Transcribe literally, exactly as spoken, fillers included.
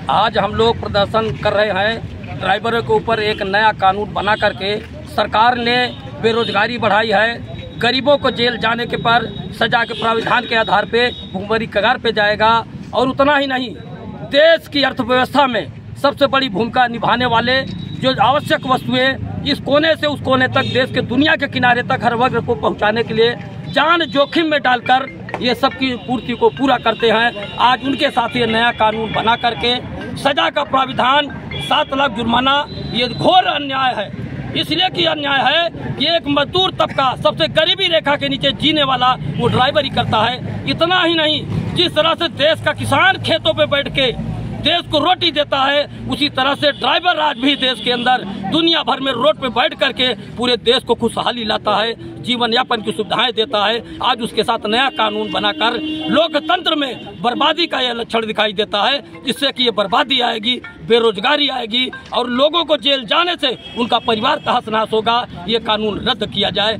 आज हम लोग प्रदर्शन कर रहे हैं। ड्राइवरों के ऊपर एक नया कानून बना करके सरकार ने बेरोजगारी बढ़ाई है। गरीबों को जेल जाने के पर सजा के प्राविधान के आधार पे भुखमरी कगार पे जाएगा। और उतना ही नहीं, देश की अर्थव्यवस्था में सबसे बड़ी भूमिका निभाने वाले जो आवश्यक वस्तुएं इस कोने से उस कोने तक, देश के दुनिया के किनारे तक हर वर्ग को पहुंचाने के लिए जान जोखिम में डालकर ये सबकी पूर्ति को पूरा करते हैं। आज उनके साथ ये नया कानून बना करके सजा का प्राविधान, सात लाख जुर्माना, ये घोर अन्याय है। इसलिए कि अन्याय है कि एक मजदूर तबका, सबसे गरीबी रेखा के नीचे जीने वाला, वो ड्राइवरी करता है। इतना ही नहीं, जिस तरह से देश का किसान खेतों पे बैठ के देश को रोटी देता है, उसी तरह से ड्राइवर आज भी देश के अंदर दुनिया भर में रोड पे बैठ करके पूरे देश को खुशहाली लाता है, जीवन यापन की सुविधाएं देता है। आज उसके साथ नया कानून बनाकर लोकतंत्र में बर्बादी का यह लक्षण दिखाई देता है, जिससे कि ये बर्बादी आएगी, बेरोजगारी आएगी और लोगों को जेल जाने से उनका परिवार तहस नहस होगा। ये कानून रद्द किया जाए।